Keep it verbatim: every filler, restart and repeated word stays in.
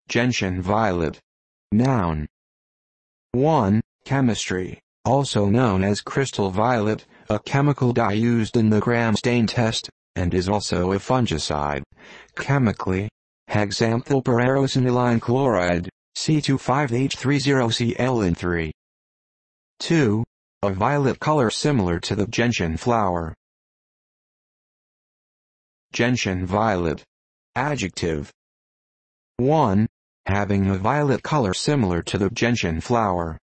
Gentian violet. Noun. one. Chemistry, also known as crystal violet, a chemical dye used in the gram stain test, and is also a fungicide. Chemically, hexamethylperoxyaniline chloride, C two five H three zero C L N three. two. A violet color similar to the gentian flower. Gentian violet. Adjective. one. Having a violet color similar to the gentian flower.